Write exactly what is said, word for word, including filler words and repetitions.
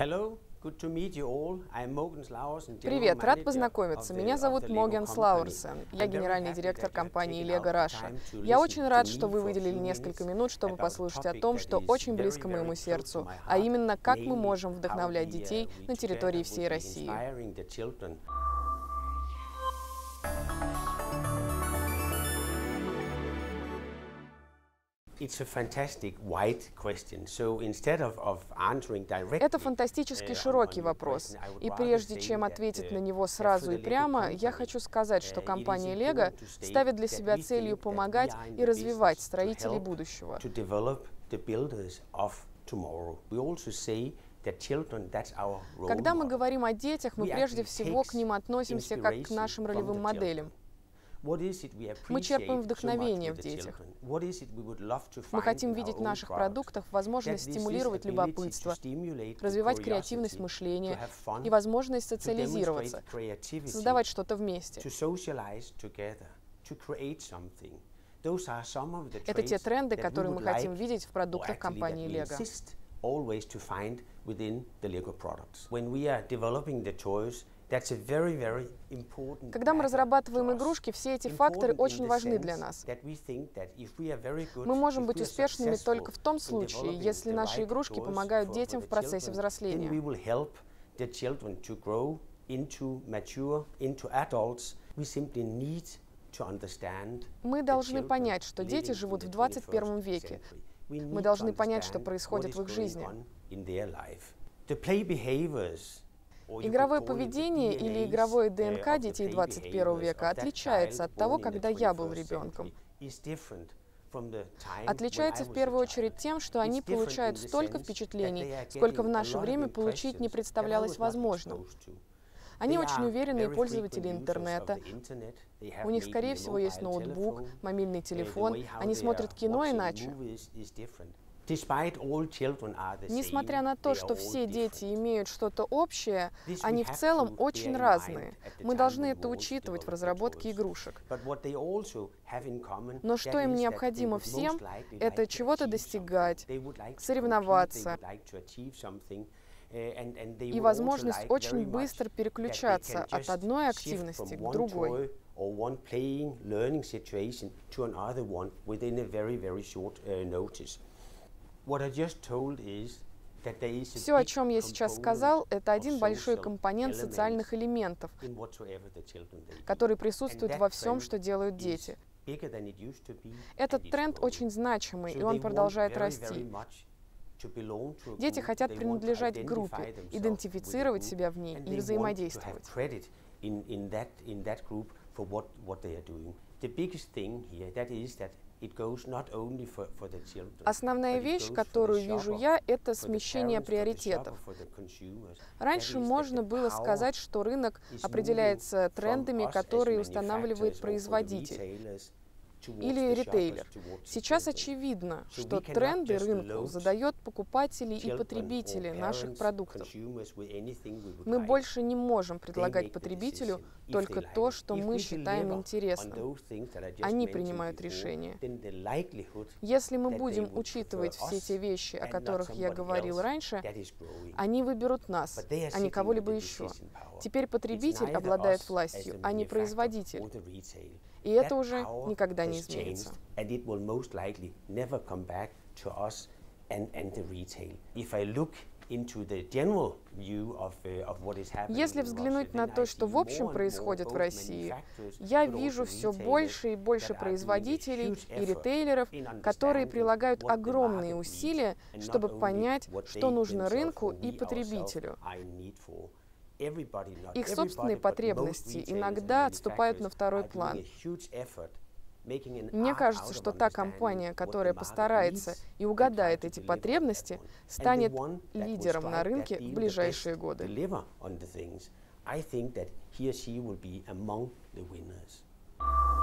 Привет, рад познакомиться. Меня зовут Моген Слаурсен. Я генеральный директор компании Lego Russia. Я очень рад, что вы выделили несколько минут, чтобы послушать о том, что очень близко моему сердцу, а именно, как мы можем вдохновлять детей на территории всей России. Это фантастически широкий вопрос, и прежде чем ответить на него сразу и прямо, я хочу сказать, что компания Lego ставит для себя целью помогать и развивать строителей будущего. Когда мы говорим о детях, мы прежде всего к ним относимся как к нашим ролевым моделям. Мы черпаем вдохновение в детях. Мы хотим видеть в наших продуктах возможность стимулировать любопытство, развивать креативность мышления и возможность социализироваться, создавать что-то вместе. Это те тренды, которые мы хотим видеть в продуктах компании Lego. Когда мы разрабатываем игрушки, все эти факторы очень важны для нас. Мы можем быть успешными только в том случае, если наши игрушки помогают детям в процессе взросления. Мы должны понять, что дети живут в двадцать первом веке. Мы должны понять, что происходит в их жизни. Игровое поведение или игровое ДНК детей двадцать первого века отличается от того, когда я был ребенком. Отличается в первую очередь тем, что они получают столько впечатлений, сколько в наше время получить не представлялось возможным. Они очень уверенные пользователи интернета. У них, скорее всего, есть ноутбук, мобильный телефон. Они смотрят кино иначе. Несмотря на то, что все дети имеют что-то общее, они в целом очень разные. Мы должны это учитывать в разработке игрушек. Но что им необходимо всем, это чего-то достигать, соревноваться и возможность очень быстро переключаться от одной активности к другой. Все, о чем я сейчас сказал, это один большой компонент социальных элементов, который присутствует во всем, что делают дети. Этот тренд очень значимый, и он продолжает расти. Дети хотят принадлежать к группе, идентифицировать себя в ней и взаимодействовать. Основная вещь, которую вижу я, это смещение приоритетов. Раньше можно было сказать, что рынок определяется трендами, которые устанавливает производитель или ритейлер. Сейчас очевидно, что тренды рынку задают покупатели и потребители наших продуктов. Мы больше не можем предлагать потребителю только то, что мы считаем интересным. Они принимают решения. Если мы будем учитывать все те вещи, о которых я говорил раньше, они выберут нас, а не кого-либо еще. Теперь потребитель обладает властью, а не производитель. И это уже никогда не изменится. Если взглянуть на то, что в общем происходит в России, я вижу все больше и больше производителей и ритейлеров, которые прилагают огромные усилия, чтобы понять, что нужно рынку и потребителю. Их собственные потребности иногда отступают на второй план. Мне кажется, что та компания, которая постарается и угадает эти потребности, станет лидером на рынке в ближайшие годы. I think that he or she will be among the winners.